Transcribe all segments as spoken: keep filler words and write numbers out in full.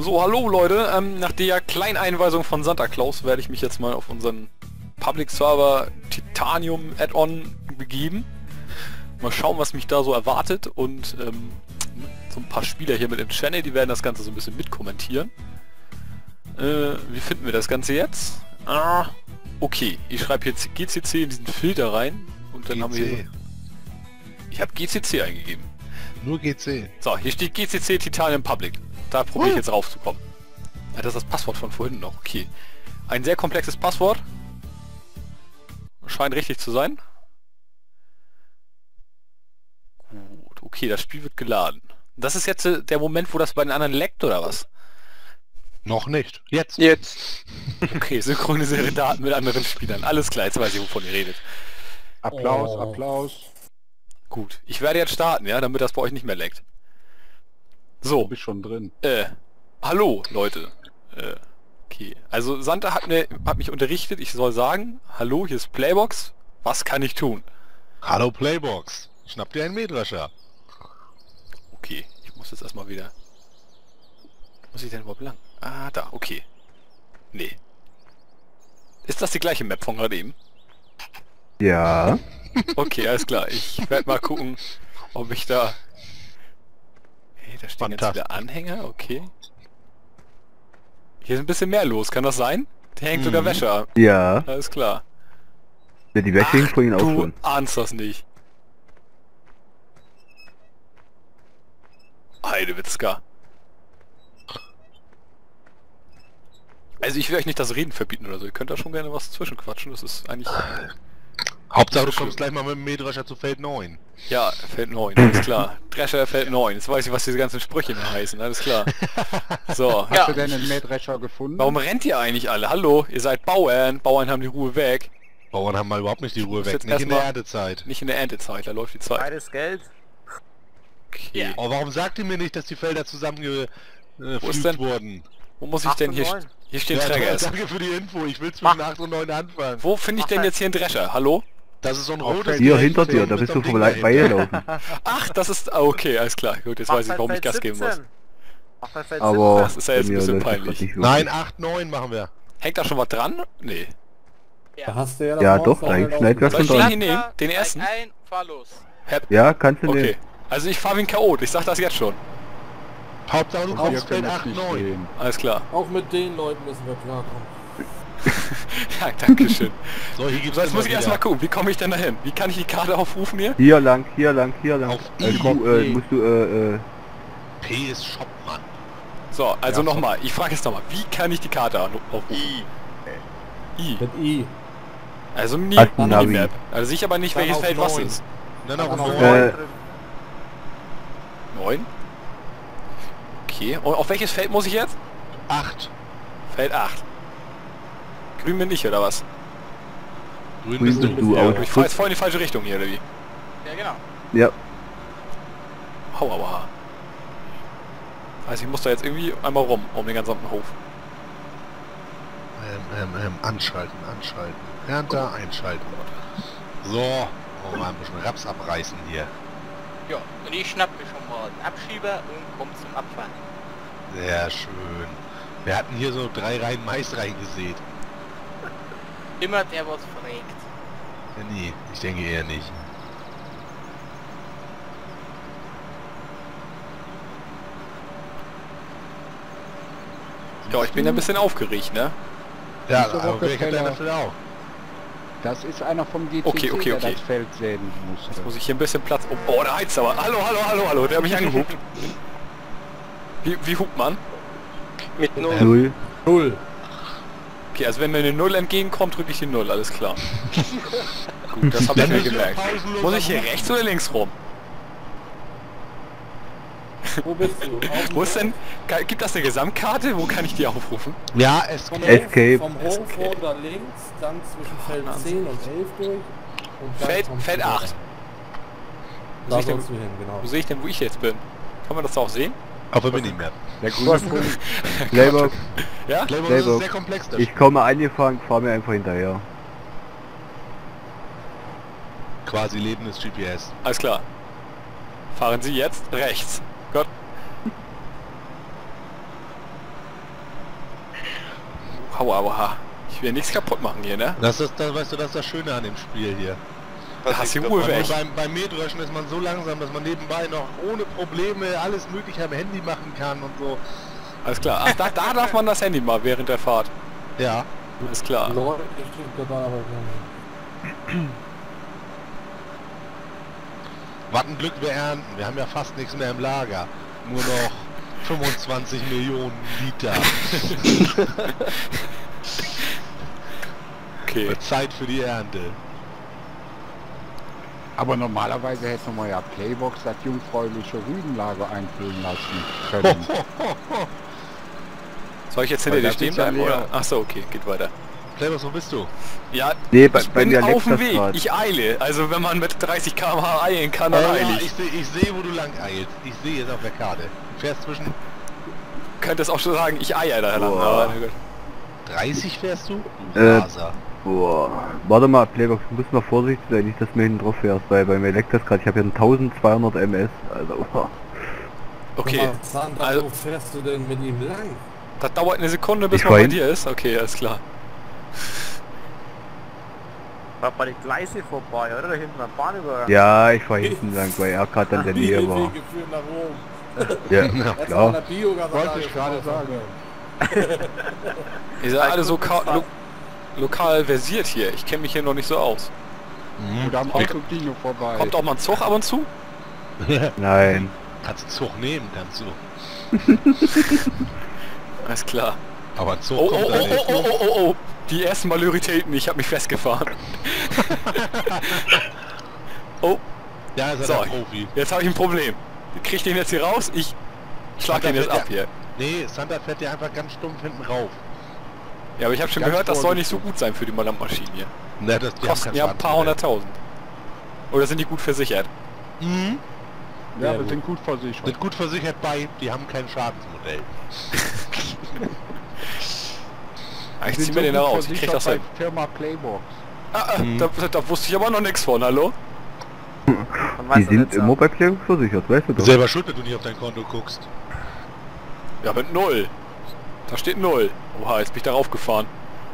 So, hallo Leute, ähm, nach der kleinen Einweisung von Santa Claus werde ich mich jetzt mal auf unseren Public Server Titanium Add-on begeben. Mal schauen, was mich da so erwartet und ähm, so ein paar Spieler hier mit im Channel, die werden das Ganze so ein bisschen mitkommentieren. Äh, wie finden wir das Ganze jetzt? Ah, okay, ich schreibe jetzt G C C in diesen Filter rein und dann G C. haben wir hier... Ich habe G C C eingegeben. Nur G C. So, hier steht G C C Titanium Public. Da probiere ich jetzt raufzukommen. Ja, das ist das Passwort von vorhin noch. Okay. Ein sehr komplexes Passwort. Scheint richtig zu sein. Gut, okay, das Spiel wird geladen. Das ist jetzt äh, der Moment, wo das bei den anderen leckt, oder was? Noch nicht. Jetzt. Jetzt. Okay, synchronisiere Daten mit anderen Spielern. Alles klar, jetzt weiß ich, wovon ihr redet. Applaus, Oh. Applaus. Gut, ich werde jetzt starten, ja, damit das bei euch nicht mehr leckt. Du So, bist schon drin. äh, hallo, Leute. Äh, okay, also Santa hat, mir, hat mich unterrichtet, ich soll sagen, hallo, hier ist Playbox, was kann ich tun? Hallo Playbox. Schnapp dir einen Mähdrescher. Okay, ich muss jetzt erstmal wieder... Wo muss ich denn überhaupt lang? Ah, da, okay. Nee. Ist das die gleiche Map von gerade eben? Ja. Okay, alles klar. Ich werde mal gucken, ob ich da... Hey, da stehen jetzt Fantastisch. wieder Anhänger, okay. Hier ist ein bisschen mehr los, kann das sein? Der hängt sogar Mhm. Wäsche ab. Ja. Alles klar. Ja, die Wäsche hing vorhin auch Du schon. ahnst das nicht. Heidewitzka. Also ich will euch nicht das Reden verbieten oder so. Ihr könnt da schon gerne was zwischenquatschen. Das ist eigentlich... Hauptsache du Schön. kommst gleich mal mit dem Mähdrescher zu Feld neun. Ja, Feld neun, alles klar. Drescher Feld neun. Jetzt weiß ich, was diese ganzen Sprüche mehr heißen. Alles klar. So. Hast du denn einen Mähdrescher gefunden? Warum rennt ihr eigentlich alle? Hallo, ihr seid Bauern. Bauern haben die Ruhe weg. Bauern haben mal überhaupt nicht die Ruhe muss weg. jetzt Nicht in erstmal- der Erntezeit. Nicht in der Erntezeit, da läuft die Zeit. Beides Geld. Okay. Oh, warum sagt ihr mir nicht, dass die Felder zusammengepflügt äh, Wo ist pflügt denn- wurden? Wo muss ich acht denn und hier... neun. st- Hier steht Ja, Träger. danke für die Info. Ich will zwischen acht und neun anfangen. Wo finde ich denn jetzt hier einen Drescher? Hallo? Das ist so ein Auf rotes... Feld Hier Ding hinter mit dir, so da bist du einem vom Ding Le- dahinter. Beilaufen. Ach, das ist... ah, okay, alles klar. Gut, jetzt weiß ich, warum ich Gas geben muss. Mach bei Feld Aber Das ist ja jetzt bei ein mir bisschen läuft das peinlich. nicht wirklich. Nein, acht, neun machen wir. Hängt da schon was dran? Nee. Da hast du ja Ja, doch, da hängt vielleicht was Soll ich schon den dran. hier nehmen? Den ersten? Ein, fahr los. Ja, kannst du Okay. nehmen. Also ich fahre wie ein Chaot, ich sag das jetzt schon. Hauptsache du Wir kommst können Feld es acht, nicht neun. sehen. Alles klar. Auch mit den Leuten müssen wir klarkommen. Ja, danke schön. So, hier gibt's So, jetzt immer muss ich wieder. erstmal gucken, wie komme ich denn dahin? Wie kann ich die Karte aufrufen hier? Hier lang, hier lang, hier lang. Auf Äh, I. du, äh, musst du, äh, äh, P ist Shopmann. So, also Ja, nochmal, ich frage jetzt nochmal, wie kann ich die Karte an- aufrufen? I. I. Mit I. Also nie, Hast ein Navi. Minimap. Also sicher aber nicht, Dann welches auf Feld was neun. ist. Dann auf Dann auf neun. äh, neun. Okay, und auf welches Feld muss ich jetzt? acht. Feld acht. Grün bin ich, oder was? Grün grün bist bist du. du Ja, Ich fahre jetzt aus. voll in die falsche Richtung hier, oder wie? Ja, genau. Ja, Hau aber. Also ich muss da jetzt irgendwie einmal rum, um den gesamten Hof. Ähm, ähm, ähm, anschalten, anschalten. Ernte, einschalten. So. Oh, mal ein bisschen Raps abreißen hier. Ja, und ich schnapp mir schon mal einen Abschieber und komm zum Abfahren. Sehr schön. Wir hatten hier so drei Reihen Mais reingesät. Immer der was fragt. Ja, nee, ich denke eher nicht. Ja, ich bin ja ein bisschen aufgeregt, ne? Ja, Diese aber Woche ich hab Keller. deine Fälle auch. Das ist einer vom G C C, Okay, okay, der okay. das Feld sehen Jetzt musste. muss ich hier ein bisschen Platz... Oh, oh der heizt aber. Hallo, hallo, hallo, hallo, der hat mich angehupt. Wie, wie hupt man? Mit null. null. Null. Okay, also wenn mir eine Null entgegenkommt, drücke ich die Null, alles klar. Gut, das habe ich Dann mir müssen wir gemerkt. pausenlos Muss ich hier abrufen. rechts oder links rum? Wo bist du? Auf Wo ist denn... Gibt das eine Gesamtkarte? Wo kann ich die aufrufen? Ja, es Vom Escape. Hof, vom Hof runter links, dann zwischen Feld zehn und elf durch. Und dann Feld, kommst Feld du acht. Wo Da sehe ich, denn, sollst du hin, genau. wo sehe ich denn, wo ich jetzt bin? Kann man das da auch sehen? auf der Minimap. Der grüne Punkt. Playbox, Ja? Playbox ist Playbox. sehr komplex. Das ich komme angefahren, fahr mir einfach hinterher. quasi lebendes G P S. Alles klar. Fahren Sie jetzt rechts. Gott. Aua, aua. Ich will nichts kaputt machen hier, ne? Das ist, das, weißt du, das ist das Schöne an dem Spiel hier. Da hast du die Ruhe Aber weg. beim, beim Mähdreschen ist man so langsam, dass man nebenbei noch ohne Probleme alles mögliche am Handy machen kann und so. Alles klar. Ach, da, da darf man das Handy mal während der Fahrt. Ja. Alles klar. Leute, stimmt da aber gar nicht. Was ein Glück wir ernten. Wir haben ja fast nichts mehr im Lager. Nur noch fünfundzwanzig Millionen Liter. Okay. Zeit für die Ernte. Aber normalerweise hätte man ja Playbox das jungfräuliche Rübenlager einfüllen lassen können. Soll ich jetzt hinter Weil dir das stehen ist ja bleiben? leer. Oder? Ach so, okay, geht weiter. Playbox, wo bist du? Ja, Nee, bei, ich bei bin mir auf leckt dem das Weg. grad. Ich eile. Also wenn man mit dreißig Kilometer pro Stunde eilen kann, dann Ja, eile ich ich. sehe, ich sehe, wo du lang eilst. Ich sehe es auf der Karte. Du fährst zwischen Könnte es auch schon sagen, ich eier da lang. Boah. Aber, na gut. dreißig fährst du? Du Äh, Raser. Boah. Warte mal, Playbox, du musst mal vorsichtig sein, nicht, dass du mir hinten drauf fährst, weil bei mir leckt das gerade. Ich habe hier einen eintausendzweihundert Meter S. Also, boah. Okay, Sag mal, Sandra, also- wo fährst du denn mit ihm lang? das dauert eine Sekunde, bis Ich man bei fahr dir ist. Okay, alles klar. War bei den Gleise vorbei, oder? Da hinten am Bahnübergang. Ja, ich fahr hinten lang, weil er gerade an der Nähe war. Wege führen nach Rom. Ja, Erst mal an klar. der Biogasanlage Wollte ich gerade vorbei. Ihr seid alle so ka- lo lokal versiert hier. Ich kenne mich hier noch nicht so aus. Mhm. Oder am Autokino vorbei. Kommt auch mal ein Zug ab und zu? Nein. Kannst du Zug nehmen, kannst du. Alles klar. Aber ein Zug Oh, oh, kommt oh, da oh, nicht. oh, oh, oh, oh. Die ersten Maluritäten, ich habe mich festgefahren. Oh, Ja, ist er So. der Profi. jetzt habe ich ein Problem. Krieg ich den jetzt hier raus? Ich schlag den jetzt ab hier. Nee, Santa fährt dir einfach ganz stumpf hinten rauf. Ja, aber ich habe schon Ganz gehört, das soll nicht so vorsichtig. gut sein für die Landmaschinen hier. Na, das, die haben Kosten kein ja ein paar Schadensmodell. hunderttausend. Oder sind die gut versichert? Mhm. Ja, Ja, wir gut. sind gut versichert. Sind gut versichert bei, die haben kein Schadensmodell. Ah, ich Wir zieh sind mir den da gut raus, ich krieg versichert das bei hin. Firma Playbox. Ah, ah, Mhm. da, da wusste ich aber noch nichts von, hallo? Und Die weißt du sind nicht, immer bei Playbox versichert, weißt du doch. Selber schuld, wenn du nicht auf dein Konto guckst. Ja, mit null. Da steht null. Oha, jetzt bin ich darauf gefahren.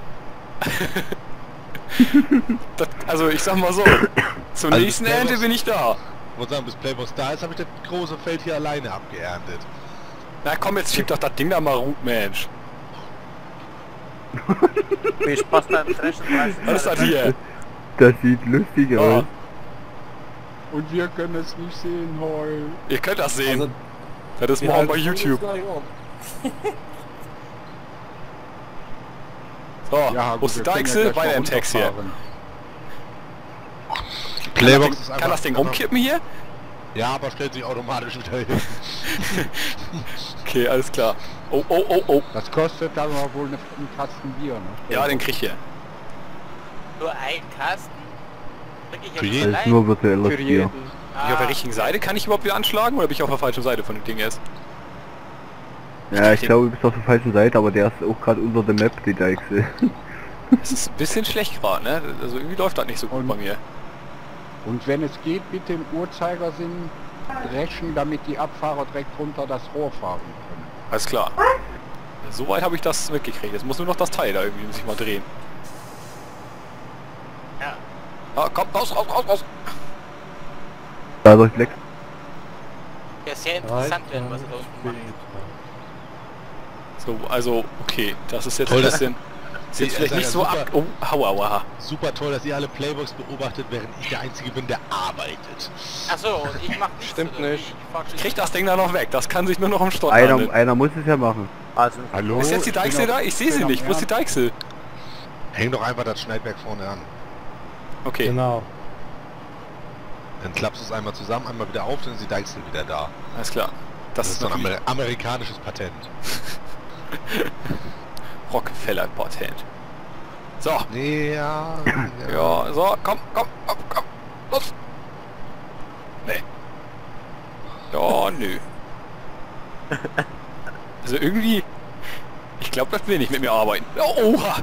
das, also ich sag mal so, zur Also nächsten Playbox- Ernte bin ich da. Ich muss sagen, bis Playbox da ist, habe ich das große Feld hier alleine abgeerntet. Na komm, jetzt schieb doch das Ding da mal gut, Mensch. Viel Spaß beim Dreschen. Was ist das hier? Das sieht lustig Oh, aus. Und wir können es nicht sehen, Heul. ihr könnt das sehen. Also, das ist wir morgen halten bei YouTube. uns gleich um. So, Ja, wo ist die wir können ja Deichsel? gleich Weiter mal im Text hier. runterfahren. Playbox Kann das Ding, kann das Ding umkippen hier? Ja, aber stellt sich automatisch wieder hin. Okay, alles klar. Oh, oh, oh, oh. Das kostet dann aber wohl eine, einen Kasten Bier, ne? Ja, den krieg ich hier. Nur ein Kasten? Krieg ich Für jetzt jeden? Das ist allein? nur virtuelles Bier. Bin ich auf der richtigen Seite? Kann ich überhaupt wieder anschlagen oder bin ich auf der falschen Seite von dem Ding jetzt? Ja, ich glaube, du bist auf der falschen Seite, aber der ist auch gerade unter der Map, die Deichsel. Es ist ein bisschen schlecht gerade, ne? Also irgendwie läuft das nicht so gut Und- bei mir. Und wenn es geht, bitte im Uhrzeigersinn dreschen, damit die Abfahrer direkt runter das Rohr fahren können. Alles klar. Soweit habe ich das mitgekriegt. Jetzt muss nur noch das Teil da irgendwie sich mal drehen. Ja. Ah, komm, raus, raus, raus, raus. Da durch Black. Ja, sehr interessant werden, was er da unten macht. So, also, okay. Das ist jetzt Toll, ein das- bisschen... Sieht Ja, vielleicht ist nicht ja so super. ab... Oh, hau, hau, hau. Super toll, dass ihr alle Playbox beobachtet, während ich der Einzige bin, der arbeitet. Achso, und ich mach nichts. Stimmt oder wie? nicht. Ich fahr Ich krieg das Ding da noch weg. Das kann sich nur noch im Stott Einer, handeln. einer muss es ja machen. Also, Hallo? Ist jetzt die Ich bin Deichsel auf- da? Ich sehe sie bin am nicht. Wo ist die Ernten. Deichsel? Häng doch einfach das Schneidwerk vorne an. Okay. Genau. Dann klappst du es einmal zusammen, einmal wieder auf, dann ist die Deichsel wieder da. Alles klar. Das, Das ist ist so ein natürlich Amer amerikanisches Patent. Rockefeller-Patent. So. Ja, Ja, so, komm, komm, komm, komm, los! Nee. Ja, nö. Also irgendwie... Ich glaube, das will nicht mit mir arbeiten. Oh, oha!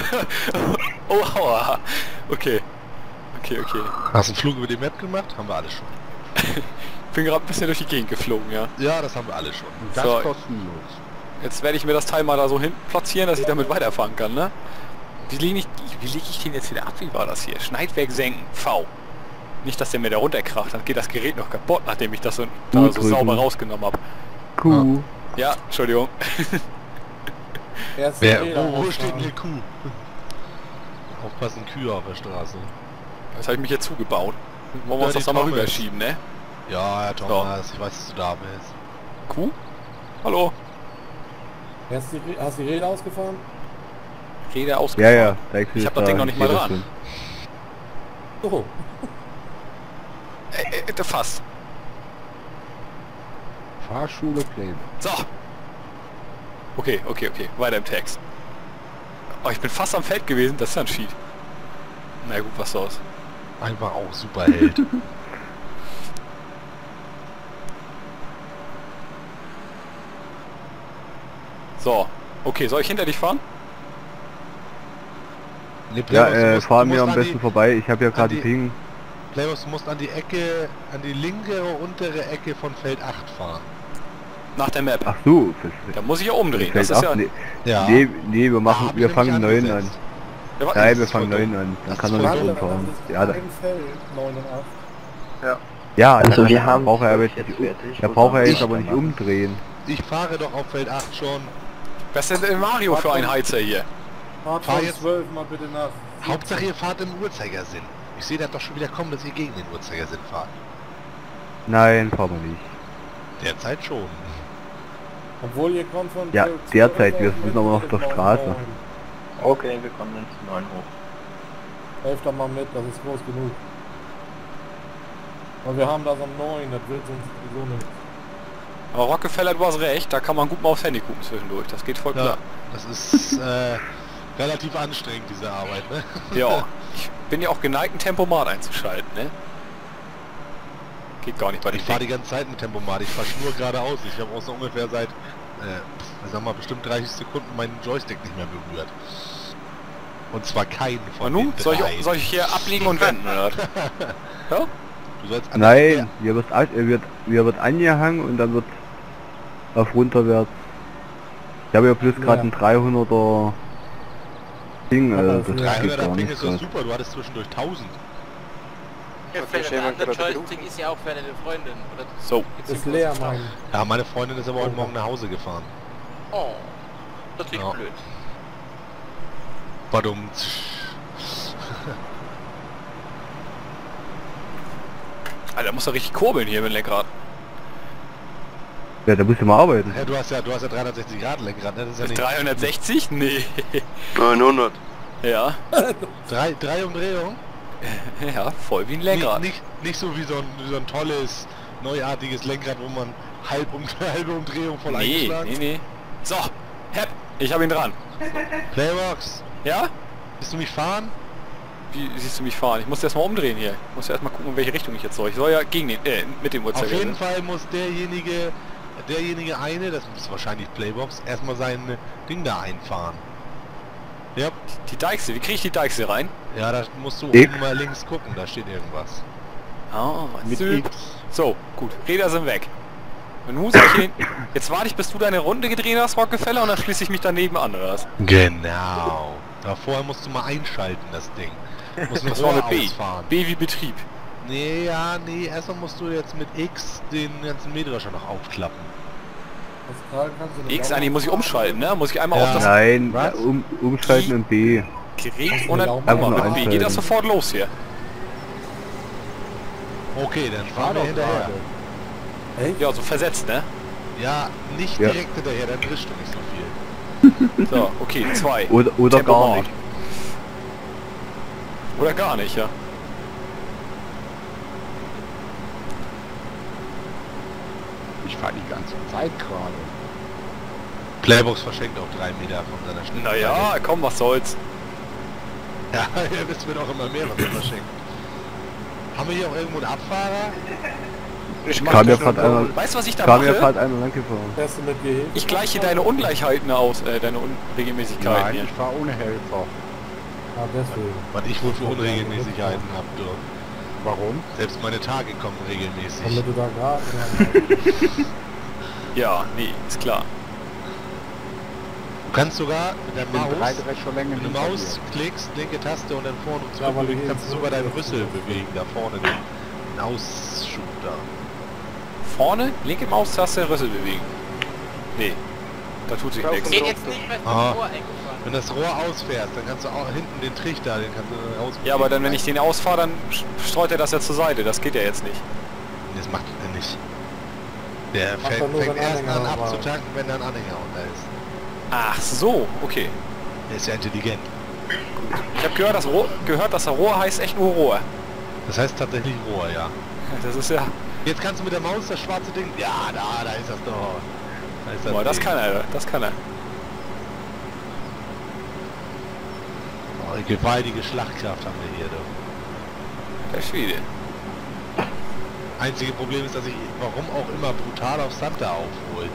Oha! Okay. Okay, okay. Hast du einen Flug über die Map gemacht? Haben wir alle schon. Bin gerade ein bisschen durch die Gegend geflogen, ja. Ja, das haben wir alle schon. Und das So. kostenlos. Jetzt werde ich mir das Teil mal da so hin platzieren, dass ich damit weiterfahren kann, ne? Wie lege ich, wie lege ich den jetzt wieder ab? Wie war das hier? Schneidwerk senken. V. Nicht, dass der mir da runterkracht, dann geht das Gerät noch kaputt, nachdem ich das so, da so sauber rausgenommen habe. Kuh. Ja, Entschuldigung. Erste Wer, Fehler wo, wo ausfahren. steht denn hier Kuh? Aufpassen, Kühe auf der Straße. Das habe ich mich jetzt zugebaut. Wollen wir Ja, uns das die da mal Thomas. rüberschieben, ne? Ja, Herr Thomas, ich weiß, dass du da bist. Kuh? Hallo? Hast du die, hast du die Räder ausgefahren? Rede Ja, ausgefahren. ja. Da Ich hab das Ding noch nicht mal dran. So. Äh, äh, fast. Fahrschule Playbox. So. Okay, okay, okay. Weiter im Text. Oh, ich bin fast am Feld gewesen. Das ist ja ein Cheat. Na gut, was soll's. Einfach auch Superheld. So. Okay, soll ich hinter dich fahren? Nee, Ja, Playbox, du äh, musst- fahr du mir musst am an besten die- vorbei. Ich habe ja gerade die- Ping. Playbox, du musst an die Ecke, an die linke untere Ecke von Feld acht fahren. Nach der Map. Ach so. Da muss ich ja umdrehen. Das Feld ist ja... acht? Nee, Ja. nee, nee, wir Da machen, hab wir ich fangen nämlich neun an. angesetzt. Ja, wa- Nein, das wir ist fangen voll neun dumm. an. Dann Das kann ist er voll nicht dumm. rumfahren. Das ist Ja, da, ein Feld, neun und acht. ja, Also dann wir haben braucht er aber jetzt jetzt nicht, fertig, da wo braucht er sollen jetzt wir aber nicht weitermachen? umdrehen. Ich fahre doch auf Feld acht schon. Was ist denn Mario für ein Heizer hier? Fahrt Fahr von jetzt- zwölf mal bitte nach. Hauptsache ihr fahrt im Uhrzeigersinn. Ich sehe das doch schon wieder kommen, dass ihr gegen den Uhrzeigersinn fahrt. Nein, fahren wir nicht. Derzeit schon. Obwohl ihr kommt von Ja, zwölf derzeit, aus wir mit sind aber noch auf der neun, Straße. neun. Okay, wir kommen dann zu neun hoch. Helft doch mal mit, das ist groß genug. Und wir haben das am neun, das wird uns sowieso nicht. Aber Rockefeller, du hast recht. Da kann man gut mal aufs Handy gucken zwischendurch. Das geht voll Ja, klar. das ist äh, relativ anstrengend, diese Arbeit, ne? Ja. Ich bin ja auch geneigt, ein Tempomat einzuschalten, ne? Geht gar nicht bei dem Ich fahre die Ding. ganze Zeit mit Tempomat, ich fahre nur geradeaus. Ich habe auch so ungefähr seit, äh, ich sag mal, bestimmt dreißig Sekunden meinen Joystick nicht mehr berührt. Und zwar keinen von Manu, den soll drei. ich, soll ich hier abliegen und wenden, oder? Ja? Du sollst an der Nein, Ecke- hier wird, a- hier wird, hier wird angehangen und dann wird auf runterwärts. Ich habe ja plus gerade Ja. ein dreihunderter Ding, Ja, also das das ist geht dreihunderter gar Ping nicht ist doch krass. super, du hattest zwischendurch tausend. Ja, vielleicht der andere Joystick ist ja auch für deine Freundin. Oder So. Ist leer, mein. Ja, meine Freundin ist aber heute Morgen nach Hause gefahren. Oh, das ist Ja. blöd. Badum. Alter, muss er richtig kurbeln hier mit dem Lenkrad. Ja, da musst du mal arbeiten. Ja, du hast ja, du hast ja dreihundertsechzig Grad Lenkrad, ne? Das ist ja Mit nicht dreihundertsechzig? Nee. neunhundert. Ja. drei, drei Umdrehungen. Ja, voll wie ein Nicht, Lenkrad. nicht, nicht so wie so ein, wie so ein tolles, neuartiges Lenkrad, wo man halb um, halbe Umdrehung voll Nee, eingeschlagen. nee, nee. So, Hepp, ich hab ihn dran. Playbox, Ja? willst du mich fahren? Wie siehst du mich fahren? Ich muss erstmal umdrehen hier. Ich muss erstmal gucken, in welche Richtung ich jetzt soll. Ich soll ja gegen den, äh, mit dem Auf Uhrzeigersinn. jeden Fall muss derjenige, derjenige eine, das ist wahrscheinlich Playbox, erstmal sein Ding da einfahren. Ja, Die Deichsel, wie kriege ich die Deichsel rein? ja, da musst du X. oben mal links gucken, da steht irgendwas. Ah, Mit süß. X. So, gut. Räder sind weg. Und nun sag ich Ihnen, jetzt warte ich, bis du deine Runde gedreht hast, Rockefeller, und dann schließe ich mich daneben an, oder was? Genau. Da vorher musst du mal einschalten, das Ding. Musst ein Das war Rohr mit B. ausfahren. B wie Betrieb. Nee, ja, nee, erstmal musst du jetzt mit X den ganzen Mähdrescher noch aufklappen. Pascal, kannst du den X, Daumen eigentlich muss ich fahren? umschalten, ne? Muss ich einmal Ja. auf das Nein, Was? um, umschalten und B. Gerät und dann Einfach guck mal, nur mit B geht einstellen. das sofort los hier. Okay, dann Fahr fahren wir doch hinterher. gerade. Echt? Ja, so versetzt, ne? Ja, nicht Ja. direkt hinterher, dann drischst du nicht so viel. So, okay, zwei. Oder, oder gar Tempomat. nicht. Oder gar nicht, ja. Ich fahre die ganze Zeit gerade. Playbox verschenkt auch drei Meter von seiner Schnitt. Naja, komm, was soll's. Ja, ja, das wird auch immer mehr, was er verschenkt. Haben wir hier auch irgendwo einen Abfahrer? Ich Kam ja gerade einer, Weißt du, was ich da kam ja mache? gerade einer lang gefahren. Fährst du mit Gehilfen? Ich gleiche deine Ungleichheiten aus, äh, deine Unregelmäßigkeiten Nein, hier. ich fahre ohne Helfer. Ah, deswegen. Was ich wohl für Unregelmäßigkeiten habe, du. Warum? Selbst meine Tage kommen regelmäßig. Damit du da gerade... Ja, nee, ist klar. kannst sogar mit der In drei Maus, Drescherlängen wenn du hinter Maus dir. klickst, linke Taste und dann vorne und Ja, zurück, weil du kannst du hier sogar deinen so- Rüssel bewegen, da vorne den, den Ausschub da. Vorne, linke Maustaste, Rüssel bewegen. Nee, da tut sich nichts. Geht jetzt nicht mehr Ah. zum Tor eingefahren. Wenn das Rohr ausfährst, dann kannst du auch hinten den Trichter, den kannst du raus. Ja, aber dann, wenn ich den ausfahre, dann streut er das ja zur Seite. Das geht ja jetzt nicht. Das macht er nicht. Der Macht fängt, er nur, fängt wenn erst Anhänger an war. abzutanken, wenn da ein Anhänger unter ist. Ach so, okay. Der ist ja intelligent. Ich habe gehört, das Rohr, gehört, das Rohr heißt echt nur Rohr. Das heißt tatsächlich Rohr, ja. Das ist ja... Jetzt kannst du mit der Maus das schwarze Ding... Ja, da, da ist das doch. Da ist das Boah, das Ding. kann er, das kann er. Oh, eine gewaltige Schlachtkraft haben wir hier, du. Der Schwede. Einzige Problem ist, dass ich, warum auch immer, brutal auf Santa aufhole.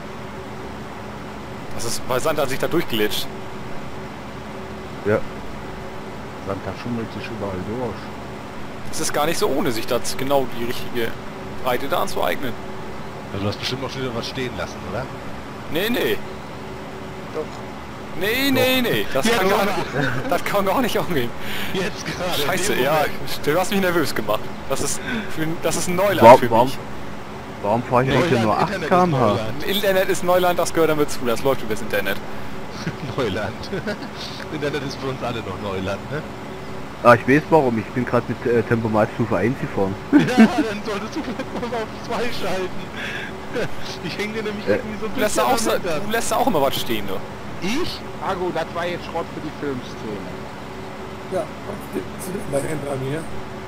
Das ist, weil Santa sich da durchglitscht. Ja. Santa schummelt sich überall durch. Es ist gar nicht so ohne, sich da genau die richtige Breite da anzueignen. Also du hast bestimmt noch wieder was stehen lassen, oder? Nee, nee. Doch. Nee, nee, nee. Das, Ja, kann doch. gar nicht, das kann gar nicht umgehen. Jetzt gerade. in Scheiße, dem ja. Moment. Du hast mich nervös gemacht. Das ist, für, das ist ein Neuland Warum, für warum, mich. warum fahre ich eigentlich Neuland, nur acht Internet ist Kilometer pro Stunde? Neuland. Internet ist Neuland, das gehört damit zu. Das läuft über das Internet. Neuland. Internet ist für uns alle noch Neuland, ne? Ah, ich weiß warum, ich bin gerade mit äh, Tempomat Stufe eins gefahren. Ja, dann solltest du vielleicht mal auf zwei schalten. Ich hänge dir nämlich Äh, irgendwie so ein Du lässt, da bisschen auch, so- am Hintern. du lässt da auch immer was stehen, du. Ich? Argo, das war jetzt Schrott für die Filmszene. Ja, Sie dürfen gleich ändern hier.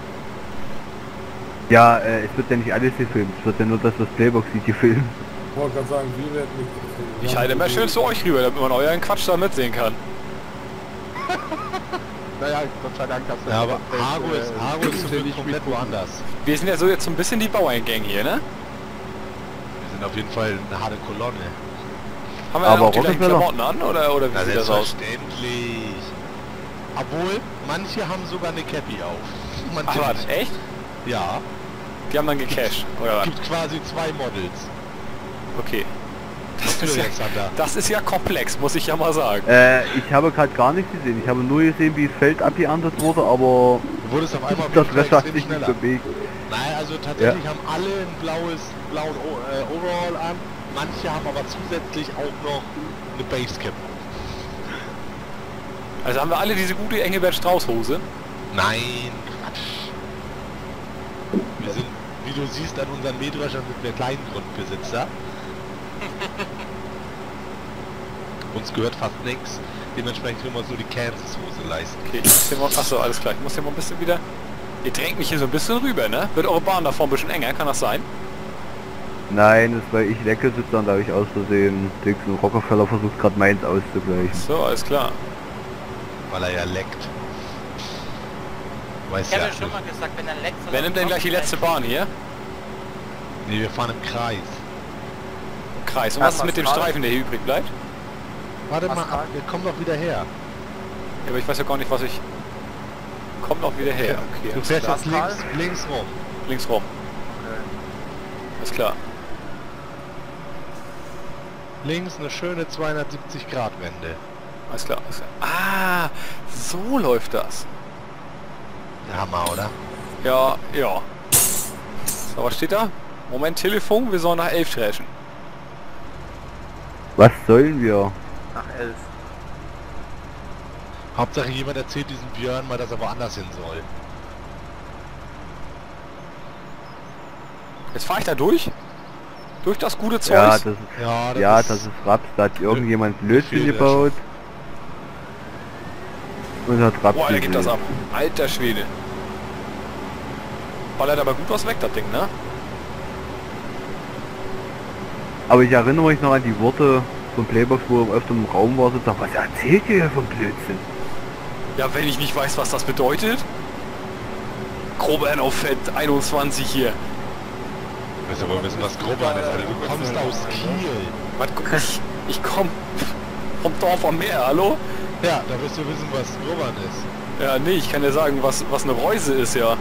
Ja, äh, es wird ja nicht alles gefilmt, es wird ja nur das, was Playbox sieht, gefilmt. Ich wollte gerade sagen, wir werden nicht gefilmt. Ich halte immer schön zu euch rüber, damit man euren Quatsch da mitsehen kann. Naja, Gott sei Dank hast du... Ja, aber das, äh, Hago ist, Hago ist zum Glück nicht komplett mitgucken. woanders. Wir sind ja so jetzt so ein bisschen die Bauerngang hier, ne? Wir sind auf jeden Fall eine harte Kolonne. Haben wir Aber auch die gleichen Rockefeller- Klamotten an, oder, oder wie Na, sieht das aus? selbstverständlich. Obwohl, manche haben sogar eine Cappy auf. Manche Ach was, nicht. echt? Ja, Die haben dann gecasht, oder was? gibt quasi zwei Models. Okay. Was Das ist, du ja, jetzt, Santa? das ist ja komplex, muss ich ja mal sagen. Äh, ich habe gerade gar nichts gesehen, ich habe nur gesehen, wie das Feld abgeerntet wurde, aber Du wurdest auf einmal auf das jeden Fall Wetter hat extrem sich nicht schneller. bewegt. Nein, also tatsächlich haben alle ein blaues, blauen O- äh, Overall an. Manche haben aber zusätzlich auch noch eine Basecap. Also haben wir alle diese gute Engelbert Strauß Hose. Nein, Quatsch. Wir sind, wie du siehst, an unseren Mähdreschern mit der kleinen Grundbesitzer. Uns gehört fast nichts. Dementsprechend können wir uns nur die Kansas-Hose leisten. Okay, ich muss hier mal, achso, alles klar. Ich muss hier mal ein bisschen wieder... Ihr drängt mich hier so ein bisschen rüber, ne? Wird eure Bahn da vorne ein bisschen enger, kann das sein? Nein, das ist weil ich Lecke sitze und da habe ich aus Versehen Dix und Rockefeller versucht gerade meins auszugleichen. So, alles klar. Weil er ja leckt. Du weißt Ich ja. habe ja schon mal gesagt, wenn er leckt... soll Wer er nimmt denn gleich die letzte Bahn hier? Nee, wir fahren im Kreis. Kreis. Und Ja, was ist mit dem Pascal. Streifen, der hier übrig bleibt? Warte mal Pascal. ab, wir kommen doch wieder her. Ja, aber ich weiß ja gar nicht, was ich... Kommt auch wieder her. Okay, Du alles fährst klar. jetzt links, links rum. Links rum. Alles klar. Links eine schöne zweihundertsiebzig Grad Wende. Alles klar. Alles klar. Ah, so läuft das. Der Hammer, oder? Ja, ja. So, was steht da? Moment, Telefon, wir sollen nach elf trashen. Was sollen wir? Nach elf. Hauptsache jemand erzählt diesem Björn mal, dass er woanders hin soll. Jetzt fahre ich da durch? Durch das gute Zeug? Ja, das ist, Ja, ja, das ist Raps, da hat irgendjemand Blödsinn Befehl, gebaut. Und hat Raps Boah, Alter, gibt das gesehen. ab. Alter Schwede. Ballert aber gut was weg, das Ding, ne? Aber ich erinnere mich noch an die Worte von Playbox, wo er öfter im Raum war, so sagt, was erzählt ihr hier von Blödsinn? Ja, wenn ich nicht weiß, was das bedeutet. Grober auf Fett einundzwanzig hier. Du willst aber wissen, was Grubbern ist, Alter. Du kommst aus Kiel. Was, ich, ich komm vom Dorf am Meer, hallo? Ja, da wirst du wissen, was Grubbern ist. Ja, nee, ich kann dir sagen, was, was eine Reuse ist, ja.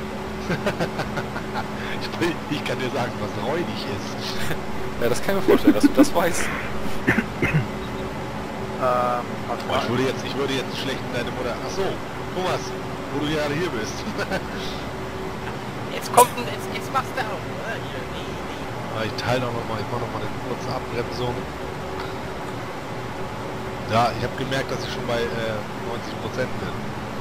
Ich, will- ich kann dir sagen, was räudig ist. Ja, das kann ich mir vorstellen, dass du das weißt. Ähm, was Boah, war ich würde jetzt, ich würde jetzt schlecht in deine Mutter. Ach so, Thomas, wo du gerade hier bist. Jetzt kommt ein, jetzt, jetzt machst du auch, oder? Hier, nee, nee. Aber ich teile auch noch mal, ich mache noch mal eine kurze Abbremsung. Ja, ich habe gemerkt, dass ich schon bei äh, neunzig Prozent bin.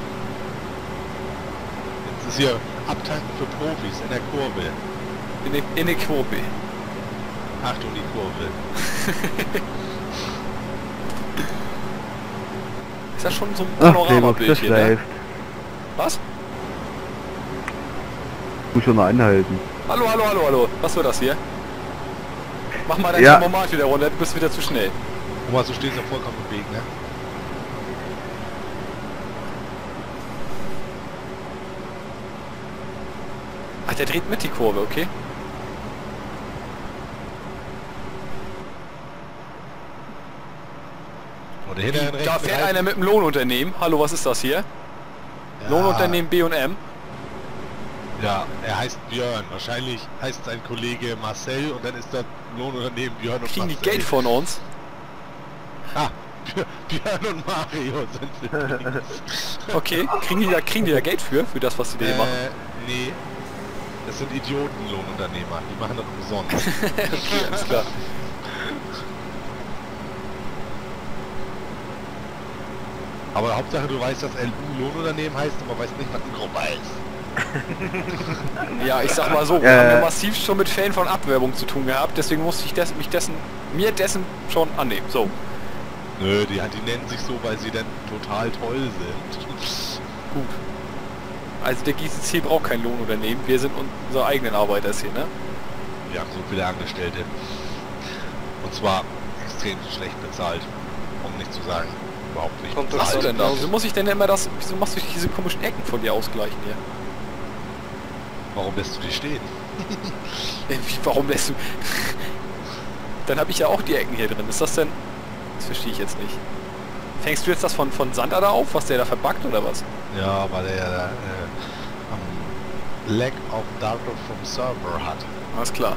Jetzt ist hier Abtanken für Profis in der Kurve. In der in der Kurve. Achtung, die Kurve. Ist das schon so ein Ach, Playbox, das Panoramabild hier, ne? läuft. Was? Muss schon noch anhalten. Hallo, hallo, hallo, hallo. Was wird das hier? Mach mal dein Ja. Thermomat wieder runter, du bist wieder zu schnell. Thomas, du stehst ja vollkommen im Weg, ne? Ach, der dreht mit die Kurve, okay? Oder hinterher rechts. Da mit fährt rein. einer mit einem Lohnunternehmen. Hallo, was ist das hier? Ja, Lohnunternehmen B und M. Ja, er heißt Björn. Wahrscheinlich heißt sein Kollege Marcel und dann ist das Lohnunternehmen Björn und Kriegen die Marcel. Geld von uns? Ah, Björn und Mario sind übrigens. Okay, kriegen die da, kriegen die da Geld für, für das, was sie da machen? Äh, nee. Das sind Idiotenlohnunternehmer. Die machen das umsonst. Okay, alles klar. Aber Hauptsache du weißt, dass L U Lohnunternehmen heißt, aber weißt nicht, was ein Gruppe ist. Ja, ich sag mal so, wir Äh. haben ja massiv schon mit Fällen von Abwerbung zu tun gehabt, deswegen musste ich des, mich dessen, mir dessen schon annehmen. So, Nö, die, die nennen sich so, weil sie dann total toll sind. gut. Also der G C C braucht kein Lohnunternehmen, wir sind unsere eigenen Arbeiter hier, ne? Wir haben so viele Angestellte. Und zwar extrem schlecht bezahlt. Um nicht zu sagen, überhaupt nicht Kommt doch Was bezahlt. du denn da? Wieso muss ich denn immer das, wieso machst du diese komischen Ecken von dir ausgleichen hier? Warum lässt du die stehen? Äh, Wie, warum lässt du... Dann habe ich ja auch die Ecken hier drin. Ist das denn... Das verstehe ich jetzt nicht. Fängst du jetzt das von, von Sander da auf, was der da verbackt oder was? Ja, weil er ja äh, am Lack of Data vom Server hat. Alles klar.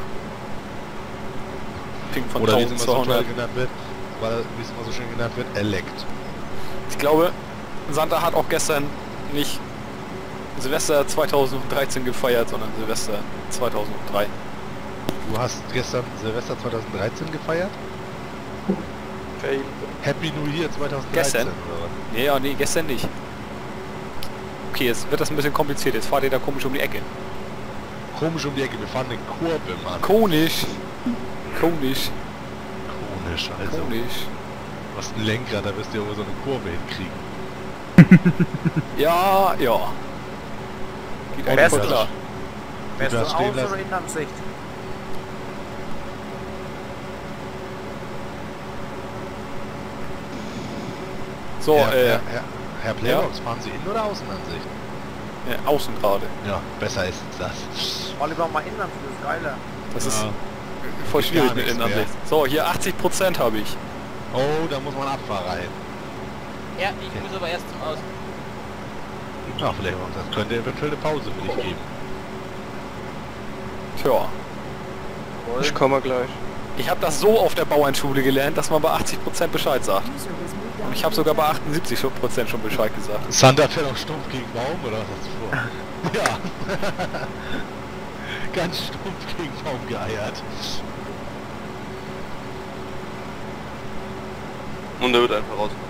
Ping von Oder wie es immer so toll eintausendzweihundert. genannt wird, weil wie es immer so schön genannt wird, Elect. Ich glaube, Sander hat auch gestern nicht Silvester zweitausenddreizehn gefeiert, sondern Silvester zweitausenddrei. Du hast gestern Silvester zweitausenddreizehn gefeiert? Fail. Happy New Year zweitausenddreizehn Gestern? oder was? Nee, ja, nee, gestern nicht. Okay, jetzt wird das ein bisschen kompliziert. Jetzt fahrt ihr da komisch um die Ecke. Komisch um die Ecke, wir fahren den Kurve, Mann. Konisch. Konisch. Konisch, also. Konisch. Du hast ein Lenkrad, da wirst du ja wohl so eine Kurve hinkriegen. Ja, ja. Geht eigentlich voll Besser. klar. Wärst du das stehen aus lassen. oder Innenansicht? So, Herr, äh, Herr, Herr, Herr Playbox, fahren Sie Innen- oder Außenansicht? äh, außen gerade. Ja, besser ist das. Mal lieber mal Innenansicht, das ist geiler. Das ist Ja. voll Geht schwierig gar mit nichts Innenansicht. So, hier achtzig Prozent habe ich. Oh, da muss man Abfahrer hin. Ja, ich muss aber erst zum Außen. Ja, vielleicht auch. Das könnte eventuell eine Pause für dich geben. Tja. Ich komme gleich. Ich habe das so auf der Bauernschule gelernt, dass man bei achtzig Prozent Bescheid sagt. Und ich habe sogar bei achtundsiebzig Prozent schon Bescheid gesagt. Sander fährt auch stumpf gegen Baum, oder was hast du vor? Ja. Ganz stumpf gegen Baum geeiert. Und er wird einfach rausgerufen.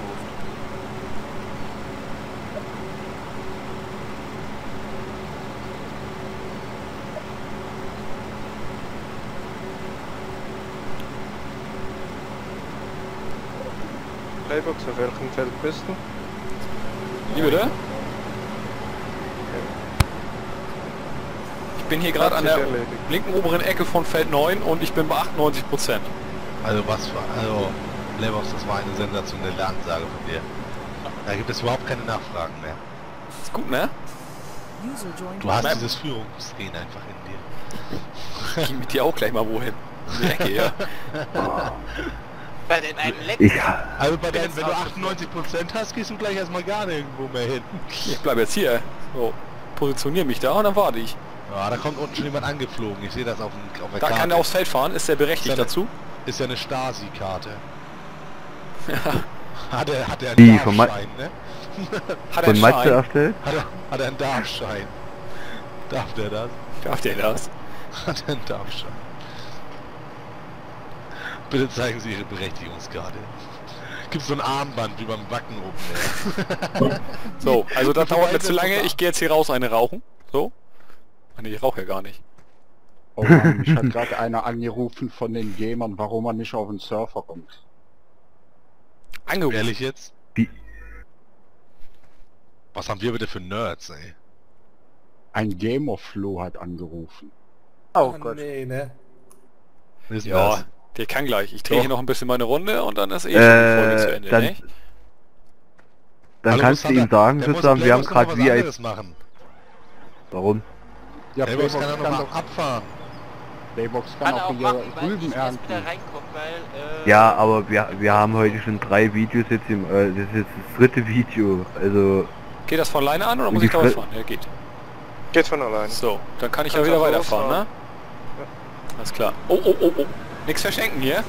Playbox, auf welchem Feld bist du? Wie bitte? Ich bin hier gerade an der linken oberen Ecke von Feld neun und ich bin bei achtundneunzig Prozent. Also was war, also Playbox, das war eine sensationelle Ansage von dir. Da gibt es überhaupt keine Nachfragen mehr. Ist gut, ne? Du hast Nein. dieses Führungsgehen einfach in dir. Ich geh mit dir auch gleich mal wohin. In die Ecke, ja. Weil in einem Leck. Ich, Also bei deinen, wenn du achtundneunzig Prozent hast, gehst du gleich erstmal gar nirgendwo mehr hin. Ich bleibe jetzt hier. So, positioniere mich da und dann warte ich. Ja, da kommt unten schon jemand angeflogen. Ich sehe das auf, dem, auf der Da Karte. kann er aufs Feld fahren. Ist der berechtigt Ist ja dazu? Ist ja eine Stasi-Karte. Hat er, hat er einen Wie, von Ma- Darfschein, ne? Hat er Von einen Matze Schein? erstellt? Hat er, hat er einen Darfschein? Darf der das? Darf der das? Hat er einen Darfschein? Bitte zeigen Sie Ihre Berechtigungskarte. Gibt so ein Armband wie beim Wacken oben. Ne? So, also das Bevor dauert mir er zu lange. das- Ich gehe jetzt hier raus eine rauchen. So. Ah, nee, ich rauche ja gar nicht. Oh Mann, mich hat gerade einer angerufen von den Gamern, warum er nicht auf den Surfer kommt. Angerufen. Ehrlich jetzt? Wie? Was haben wir bitte für Nerds, ey? Ein Gamer-Flo hat angerufen. Oh Ah, Gott. nee, ne? Was ist denn Ja, das? der kann gleich. Ich drehe Doch. hier noch ein bisschen meine Runde und dann ist eh schon die Folge zu Äh, Ende, dann, ne? dann Hallo, kannst du was hat ihm er? sagen, Der muss sozusagen, wir haben Playbox noch gerade mal was V I P... anderes machen. Warum? Ja, Playbox Playbox kann er kann, noch mal doch, abfahren. Playbox kann Kann auch er auch hier machen, weil Rüben ich erst ernten. wieder reinkomme, weil... Äh, Ja, aber wir, wir haben heute schon drei Videos jetzt im... Äh, das ist jetzt das dritte Video, also... Geht das von alleine an oder Und muss die ich da Fre- was fahren? Ja, geht. Geht von allein. So, dann kann ich ja Kannst wieder auch weiterfahren, ne? losfahren. Alles klar. Oh, oh, oh, oh. Nix verschenken hier.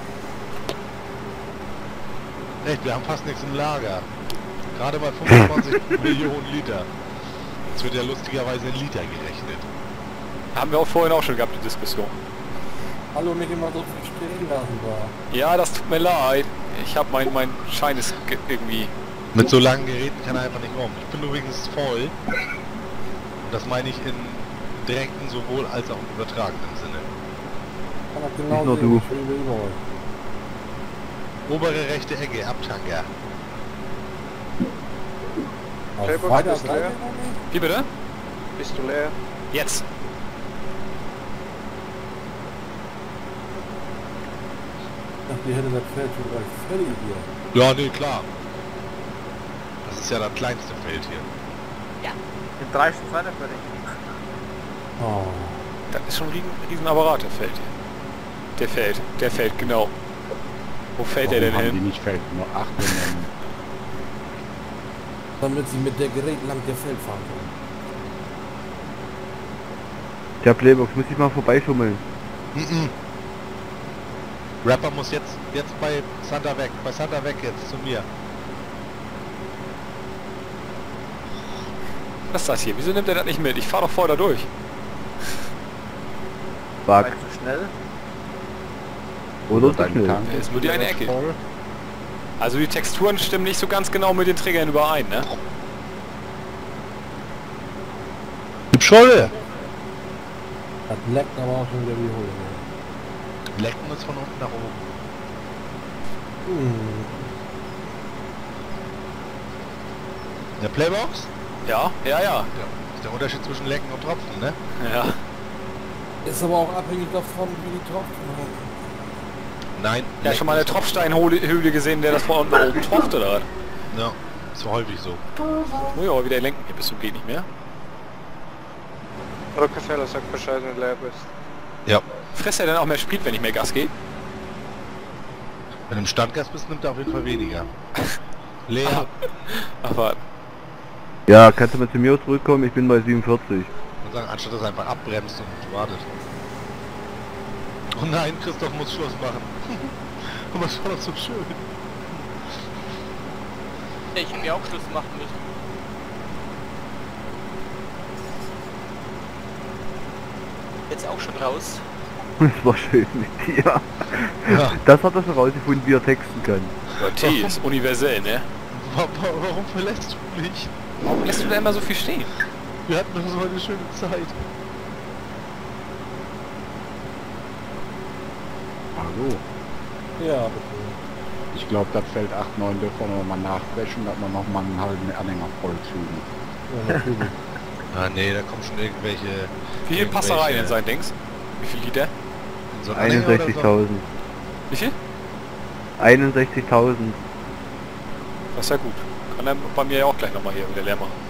Echt, wir haben fast nichts im Lager. Gerade mal fünfundzwanzig Millionen Liter. Jetzt wird ja lustigerweise in Liter gerechnet. Haben wir auch vorhin auch schon gehabt, die Diskussion. Hallo, mich immer so viel stehen lassen da. Ja, das tut mir leid. Ich habe mein, mein Schein ist ge- irgendwie... Mit so langen Geräten kann er einfach nicht rum. Ich bin übrigens voll. Und das meine ich in direkten sowohl als auch im übertragenen Sinne. Kann auch genau Nicht nur sehen, du. wie viel wir über euch. Obere rechte Ecke, Abtanker. Auf Playbox weiter ist bleiben leer. wir noch nicht? Wie bitte? Bist du leer? Jetzt. Ich dachte, ihr hättet das Feld schon gleich fertig hier. Ja, nee, klar. Das ist ja das kleinste Feld hier. In drei Stunden weiter fertig. Oh. Das ist schon ein riesen, riesen Apparat, der fällt hier. Der fällt, der fällt, genau. Wo fällt der denn Warum haben die hin? nicht Feld nur acht genommen? Damit sie mit der Gerät lang der Feld fahren können. Der Playbox, muss ich mal vorbeischummeln. Mhm. Rapper muss jetzt, jetzt bei Santa weg, bei Santa weg jetzt zu mir. Was ist das hier? Wieso nimmt er das nicht mit? Ich fahre doch voll da durch. Bug. Weil zu schnell. Oder so Dein schnell. Tank Ja, ist nur die wieder eine Ecke. voll. Also die Texturen stimmen nicht so ganz genau mit den Triggern überein, ne? Scholle! Das leckt aber auch schon wieder wie Hohle. Lecken ist von unten nach oben. Hm. Der Playbox? Ja, ja, ja. Ja. Ist der Unterschied zwischen Lecken und Tropfen, ne? Ja. Ist aber auch abhängig davon, wie die Tropfen halten. Nein. Ja, Lecken schon mal eine ist- Tropfsteinhöhle gesehen, der das von unten nach oben tropft, oder? Ja, ist häufig so. Muss ich aber wieder lenken hier bis zum geht nicht mehr. Rockefeller sagt Bescheid, wenn du leer bist. Ja. Frisst er denn auch mehr Sprit, wenn ich mehr Gas gebe? Wenn du im Standgas bist, nimmt er auf jeden Fall weniger. Leer. Aber Ja, kannst du mal zu mir zurückkommen? Ich bin bei siebenundvierzig. Und sagen, anstatt dass er einfach abbremst und wartet. Oh nein, Christoph muss Schluss machen. Aber es war doch so schön. ich hätte mir auch Schluss machen müssen. Jetzt auch schon raus. Das war schön mit dir. Ja. Das hat er schon rausgefunden, wie er texten kann. ja, T ist universell, ne? Wa- wa- Warum verlässt du mich? Warum lässt du da immer so viel stehen? Wir hatten doch so eine schöne Zeit. Hallo. Ja, bitte. Ich glaube, das Feld acht neun dürfen wir noch mal nachbrechen, dass wir noch mal einen halben Anhänger vollzügen. Ja, natürlich. Ah nee, da kommen schon irgendwelche... Wie viel passt da rein in irgendwelche- sein Dings? Wie viel Liter? So ein Anhänger oder so? einundsechzigtausend. Wie viel? einundsechzigtausend. Das ist ja gut. Kann er bei mir ja auch gleich nochmal hier wieder leer machen.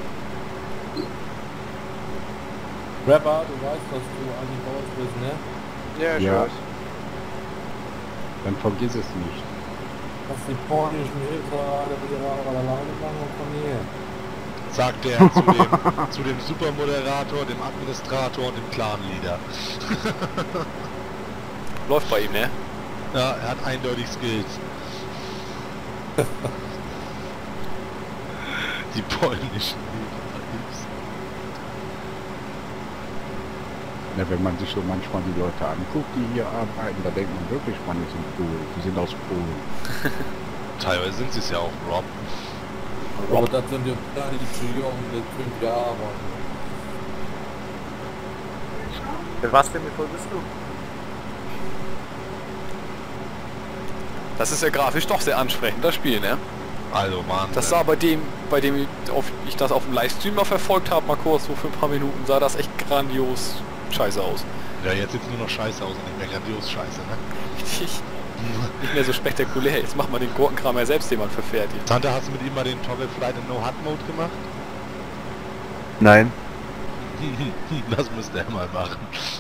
Rapper, du weißt, dass du eigentlich bei uns bist, ne? Ja, ich Ja. weiß. Dann vergiss es nicht. Dass die polnischen Hilfe alle ihre Arbeit alleine machen und von hier. Sagt er zu dem, zu dem Supermoderator, dem Administrator und dem Clan-Leader. Läuft bei ihm, ne? Ja, er hat eindeutig Skills. Die polnischen. Ja, wenn man sich so manchmal die Leute anguckt, die hier arbeiten, da denkt man wirklich, man ist in Polen. Die sind aus Polen. Teilweise sind sie es ja auch, Rob. Aber das sind ja die zu jung, das fünf Jahre. Für was denn, wie voll bist du? Das ist ja grafisch doch sehr ansprechend, das Spiel, ne? Also Mann. Das sah bei dem, bei dem ich, auf, ich das auf dem Livestream mal verfolgt habe, mal kurz so für ein paar Minuten, sah das echt grandios scheiße aus. Ja, jetzt sieht nur noch scheiße aus und nicht mehr grandios scheiße, ne? Richtig. Nicht mehr so spektakulär. Jetzt macht man den Gurkenkram ja selbst, den man verfertigt. Santa, hast du mit ihm mal den Toggle Flight in No-Hut-Mode gemacht? Nein. Das müsste er mal machen.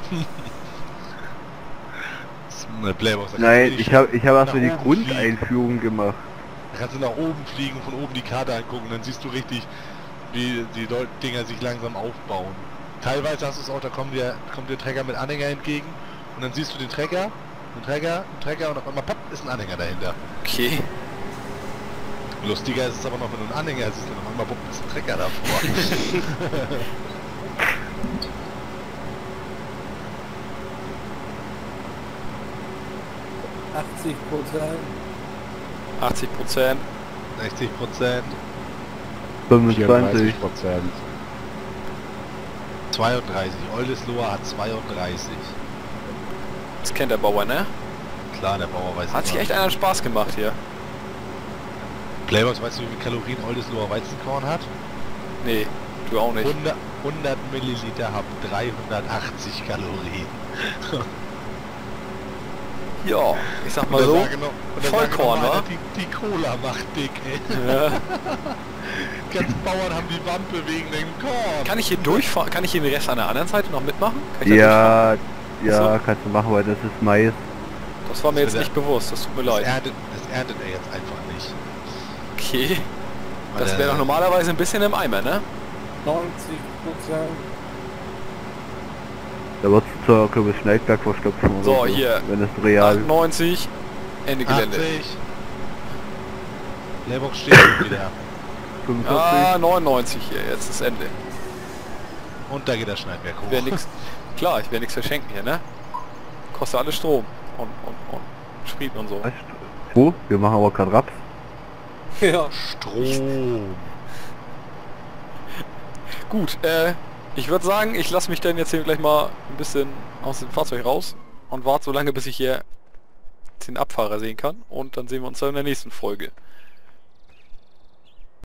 Das ist eine Playbox. Da Nein, kannst du ich habe ich hab erst nach mal die oben Grundeinführung gemacht. Da kannst du nach oben fliegen, von oben die Karte angucken, dann siehst du richtig, wie die Leute Dinger sich langsam aufbauen. Teilweise hast du es auch, da kommt dir, kommt der Trecker mit Anhänger entgegen und dann siehst du den Trecker, den Trecker, den Trecker und auf einmal papp, ist ein Anhänger dahinter. Okay. Lustiger ist es aber noch, wenn du einen Anhänger siehst, dann auf einmal bupp, ist ein Trecker davor. achtzig Prozent. achtzig Prozent. sechzig Prozent. fünfundzwanzig. Prozent. zweiunddreißig. Oldesloe hat zweiunddreißig. Das kennt der Bauer, ne? Klar, der Bauer weiß Hat sich immer. echt einer Spaß gemacht hier. Playbox, weißt du, wie viel Kalorien Oldesloer Weizenkorn hat? Nee, du auch nicht. hundert, hundert Milliliter haben dreihundertachtzig Kalorien. Ja, ich sag mal Und so. dann sage noch- und dann sage Vollkorn, noch mal wa? einer, Die, die Cola macht dick, ey. Ja. Die ganzen Bauern haben die Wampe wegen dem Korn. Kann ich hier durchfahren? Kann ich hier den Rest an der anderen Seite noch mitmachen? Kann ich da Ja, ja, Ach so. kannst du machen, weil das ist Mais. durchfahren? Das war mir jetzt Das nicht bewusst, das tut mir Das leid. erntet, das erntet er jetzt einfach nicht. Okay. Weil Das er- wäre doch normalerweise ein bisschen im Eimer, ne? neunzig Prozent. Da wird es zur Kürbis Schneidberg verstopfen oder So, hier. Wenn es real. achtundneunzig. Ende Gelände. achtzig. Playbox steht schon wieder. fünfundvierzig. Ah, neunundneunzig hier, jetzt ist Ende. Und da geht der Schneidwerk hoch. Wäre nix. Klar, ich werde nichts verschenken hier, ne? Kostet alles Strom. Und, und, und Sprit und so. Weißt du? Oh, wir machen aber gerade Raps. Ja. Strom. Gut, äh, ich würde sagen, ich lasse mich dann jetzt hier gleich mal ein bisschen aus dem Fahrzeug raus und warte so lange, bis ich hier den Abfahrer sehen kann. Und dann sehen wir uns dann in der nächsten Folge.